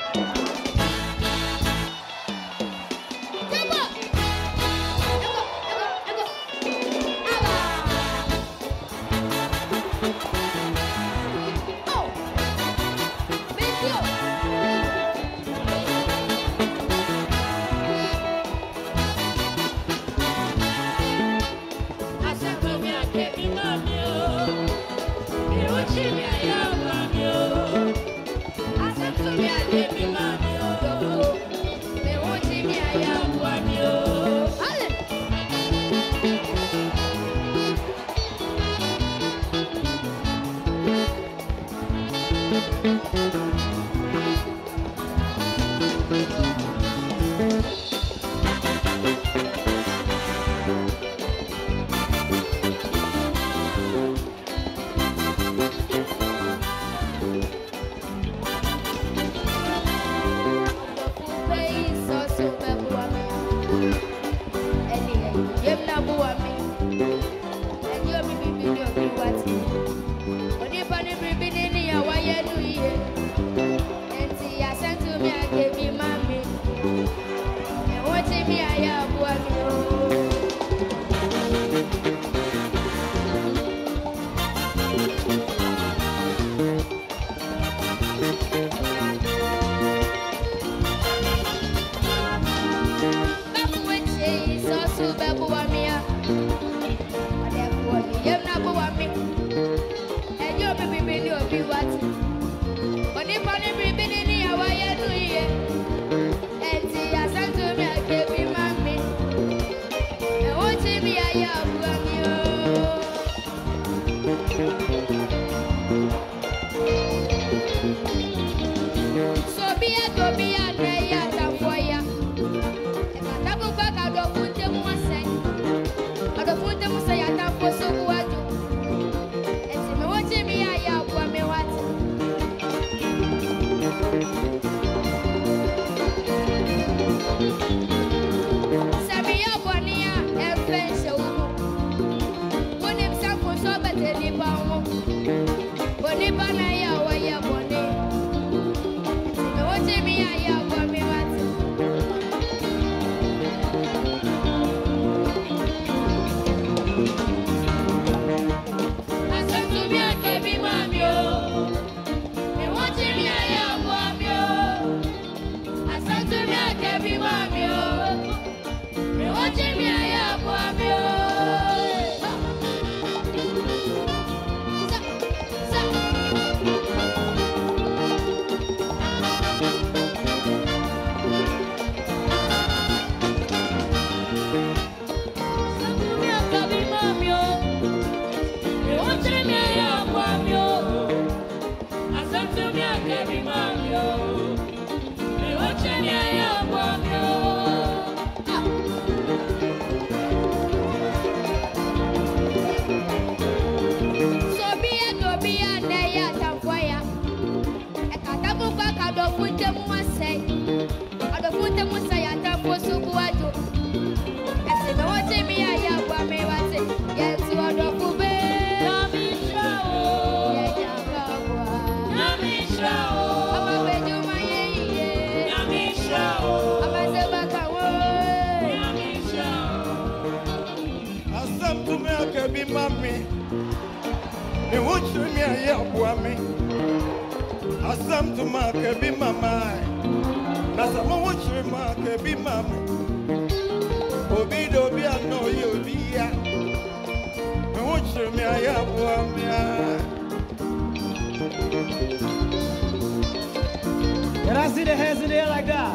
Can I see the hands in the air like that?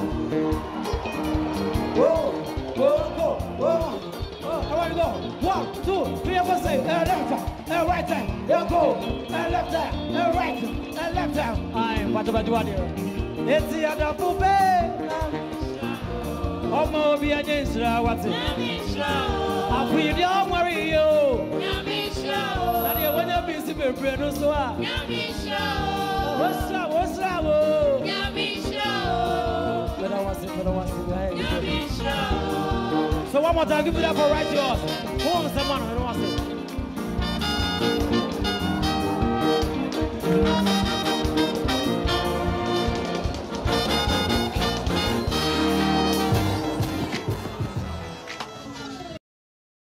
Whoa, whoa, whoa, whoa. I want to go. 1, 2, 3, 4, 6. Left hand, and right hand. There go. And left hand, and right hand, and left hand. I'm what about you there? It's the other poopy. Omo be against what's it? I feel don't worry you. That you when you busy be brand so. What's up? But I want to. So one more time, give it up for right yours. Who wants the money? I don't want to.